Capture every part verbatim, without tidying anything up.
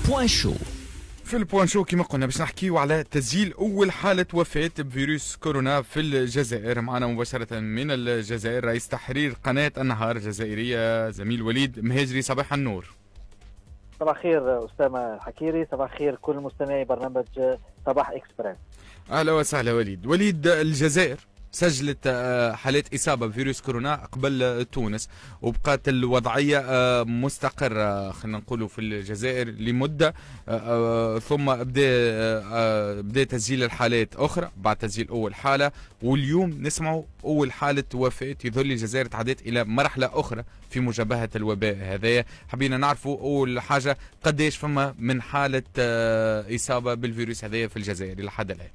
بوان شو. في البوان شو كما قلنا باش نحكيو على تسجيل اول حاله وفاه بفيروس كورونا في الجزائر. معنا مباشره من الجزائر رئيس تحرير قناه النهار الجزائريه زميل وليد مهاجري. صباح النور. صباح الخير أسامة الحكيري، صباح الخير كل مستمعي برنامج صباح إكسبريس. أهلا وسهلا وليد. وليد، الجزائر سجلت حالات إصابة بفيروس كورونا قبل تونس، وبقات الوضعية مستقرة خلينا نقولوا في الجزائر لمدة، ثم بدأ بدأ تسجيل الحالات أخرى بعد تسجيل أول حالة، واليوم نسمعوا أول حالة وفاة يظل الجزائر تعدت إلى مرحلة أخرى في مجابهة الوباء هذايا. حبينا نعرفوا أول حاجة قديش فما من حالة إصابة بالفيروس هذايا في الجزائر لحد الآن؟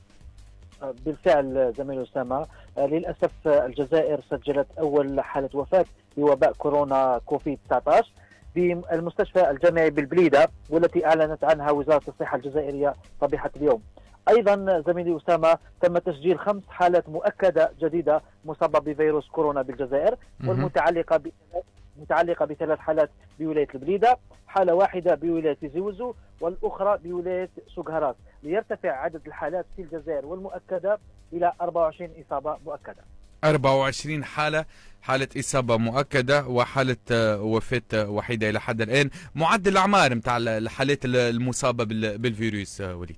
بالفعل زميل أسامة، للأسف الجزائر سجلت أول حالة وفاة بوباء كورونا كوفيد تسعة عشر بالمستشفى الجامعي بالبليدة، والتي أعلنت عنها وزارة الصحة الجزائرية صبيحة اليوم. أيضا زميلي أسامة تم تسجيل خمس حالات مؤكدة جديدة مصابة بفيروس كورونا بالجزائر، والمتعلقة ب... متعلقة بثلاث حالات بولاية البليدة، حالة واحدة بولاية زيوزو والأخرى بولاية سوغهرات، ليرتفع عدد الحالات في الجزائر والمؤكدة إلى أربعة وعشرين إصابة مؤكدة. أربعة وعشرين حالة حالة إصابة مؤكدة وحالة وفاة وحيدة إلى حد الآن. معدل الأعمار نتاع الحالات المصابة بالفيروس وليد؟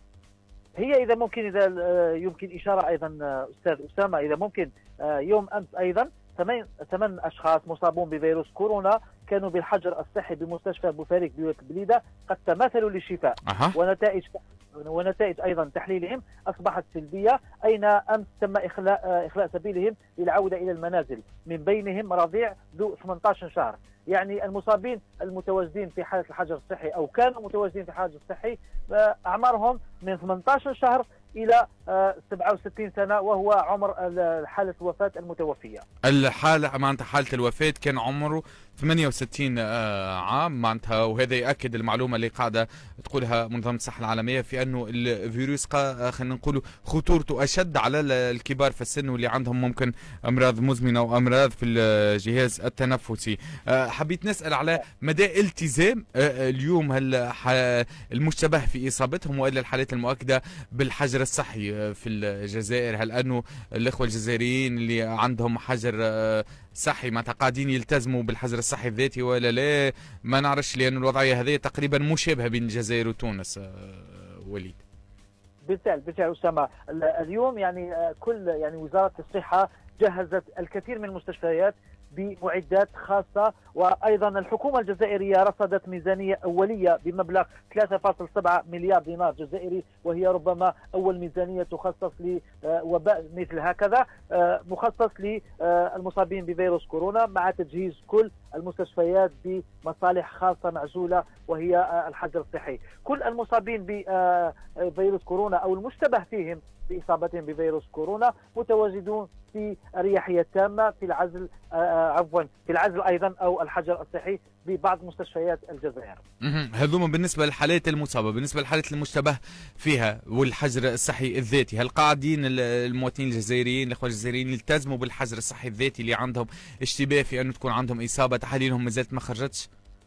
هي إذا ممكن إذا يمكن إشارة أيضا أستاذ أسامة، إذا ممكن يوم أمس أيضا ثمان ثمان أشخاص مصابون بفيروس كورونا كانوا بالحجر الصحي بمستشفى بوفاريك بولاية البليدة قد تماثلوا للشفاء. أه. ونتائج ونتائج ايضا تحليلهم اصبحت سلبيه، اين امس تم اخلاء اخلاء سبيلهم للعوده الى المنازل، من بينهم رضيع ذو ثمانية عشر شهر. يعني المصابين المتواجدين في حاله الحجر الصحي او كانوا متواجدين في الحجر الصحي اعمارهم من ثمانية عشر شهر الى سبعة وستين سنه، وهو عمر حاله الوفاه المتوفيه. الحاله معناتها حاله الوفاه كان عمره ثمانية وستين عام معناتها، وهذا ياكد المعلومه اللي قاعده تقولها منظمه الصحه العالميه في انه الفيروس خلينا نقولوا خطورته اشد على الكبار في السن واللي عندهم ممكن امراض مزمنه وامراض في الجهاز التنفسي. حبيت نسال على مدى التزام اليوم هل المشتبه في اصابتهم والا الحالات المؤكده بالحجر الصحي في الجزائر؟ هل انه الاخوه الجزائريين اللي عندهم حجر صحي معناتها قاعدين يلتزموا بالحجر الصحي الذاتي ولا لا؟ ما نعرفش، لأن الوضعية هذه تقريبا مشابهة بين الجزائر وتونس. وليد، بالفعل بالفعل أسامة، اليوم يعني كل يعني وزارة الصحة جهزت الكثير من المستشفيات بمعدات خاصة، وأيضا الحكومة الجزائرية رصدت ميزانية أولية بمبلغ ثلاثة فاصلة سبعة مليار دينار جزائري، وهي ربما أول ميزانية تخصص لوباء مثل هكذا، مخصص للمصابين بفيروس كورونا، مع تجهيز كل المستشفيات بمصالح خاصة معزولة وهي الحجر الصحي. كل المصابين بفيروس كورونا أو المشتبه فيهم بإصابتهم بفيروس كورونا متواجدون في الرياحية التامة، في العزل عفوا في العزل أيضا أو الحجر الصحي ببعض مستشفيات الجزائر. هذوما بالنسبة للحالات المصابة. بالنسبة للحالات المشتبه فيها والحجر الصحي الذاتي، هل قاعدين المواطنين الجزائريين الأخوة الجزائريين يلتزموا بالحجر الصحي الذاتي اللي عندهم اشتباه في أنه تكون عندهم إصابة تحاليلهم ما زالت ما خرجتش؟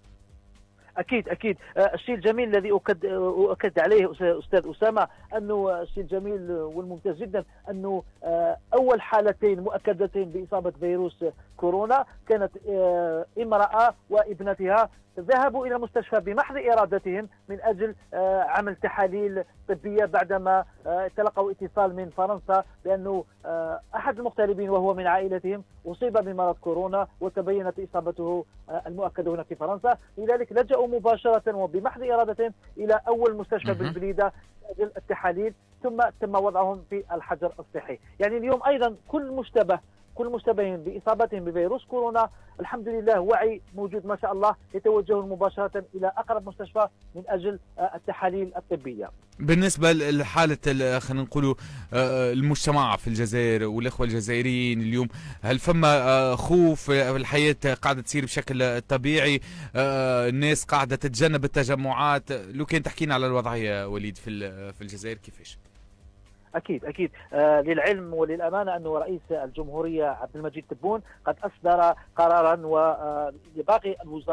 اكيد اكيد. الشيء الجميل الذي اكد اؤكد عليه استاذ اسامه انه الشيء الجميل والممتاز جدا انه اول حالتين مؤكدتين باصابه فيروس كورونا كانت امراه وابنتها ذهبوا الى المستشفى بمحض ارادتهم من اجل عمل تحاليل طبيه بعدما تلقوا اتصال من فرنسا بانه احد المغتربين وهو من عائلتهم اصيب بمرض كورونا وتبينت اصابته المؤكده هنا في فرنسا، لذلك لجأوا مباشره وبمحض ارادتهم الى اول مستشفى بالبليده لاجل التحاليل، ثم تم وضعهم في الحجر الصحي. يعني اليوم ايضا كل مشتبه كل مشتبهين بإصابتهم بفيروس كورونا الحمد لله وعي موجود ما شاء الله، يتوجهون مباشرة إلى أقرب مستشفى من أجل التحاليل الطبية. بالنسبة لحالة خلينا نقولوا المجتمع في الجزائر والإخوة الجزائريين اليوم، هل فما خوف؟ الحياة قاعدة تصير بشكل طبيعي؟ الناس قاعدة تتجنب التجمعات؟ لو كان تحكينا على الوضعية وليد في في الجزائر كيفاش؟ أكيد أكيد. آه للعلم وللأمانة أنه رئيس الجمهورية عبد المجيد تبون قد أصدر قرارا ولباقي الوزراء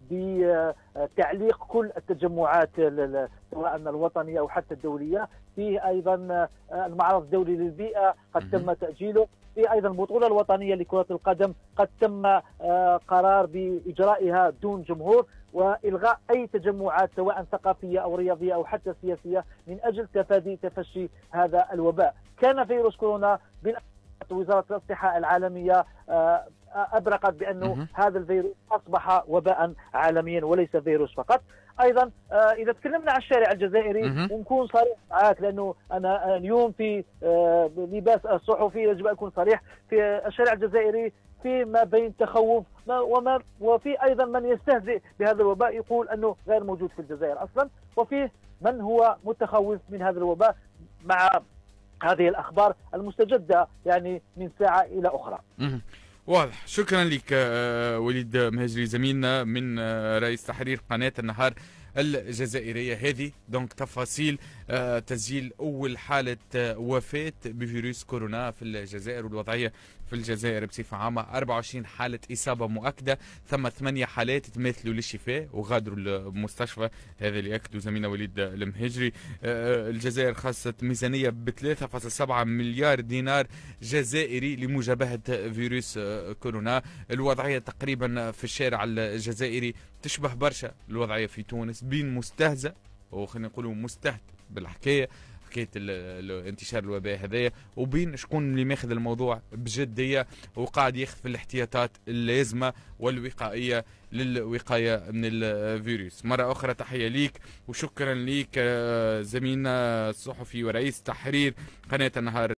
بتعليق كل التجمعات سواء الوطنية أو حتى الدولية. فيه أيضا المعرض الدولي للبيئة قد تم تأجيله، في أيضا البطولة الوطنية لكرة القدم قد تم قرار بإجرائها دون جمهور، وإلغاء أي تجمعات سواء ثقافية أو رياضية أو حتى سياسية من أجل تفادي تفشي هذا الوباء. كان فيروس كورونا وزارة الصحة العالمية أبرقت بأنه هذا الفيروس أصبح وباء عالميا وليس فيروس فقط. أيضا إذا تكلمنا عن الشارع الجزائري ونكون صريح معك، لأنه أنا اليوم في لباس الصحفي يجب أن أكون صريح، في الشارع الجزائري في ما بين تخوف وما وفي أيضا من يستهزئ بهذا الوباء يقول أنه غير موجود في الجزائر أصلا، وفيه من هو متخوف من هذا الوباء مع هذه الأخبار المستجدة يعني من ساعة إلى أخرى. واضح. شكرا لك وليد مهجري زميلنا من رئيس تحرير قناة النهار الجزائرية. هذه دونك تفاصيل تسجيل أول حالة وفاة بفيروس كورونا في الجزائر، والوضعية في الجزائر بصفة عامة أربعة وعشرين حالة إصابة مؤكدة، ثم ثمانية حالات تماثلوا للشفاء وغادروا المستشفى، هذا اللي أكدوا زميلنا وليد المهجري. الجزائر خصت ميزانية ب ثلاثة فاصلة سبعة مليار دينار جزائري لمجابهة فيروس كورونا. الوضعية تقريبا في الشارع الجزائري تشبه برشا الوضعية في تونس، بين مستهزأ وخلينا نقولوا مستهتر بالحكاية حكاية انتشار الوباء هذايا، وبين شكون اللي ماخذ الموضوع بجدية وقاعد ياخذ في الاحتياطات اللازمة والوقائية للوقاية من الفيروس. مرة أخرى تحية ليك وشكرا ليك زميلنا الصحفي ورئيس تحرير قناة النهار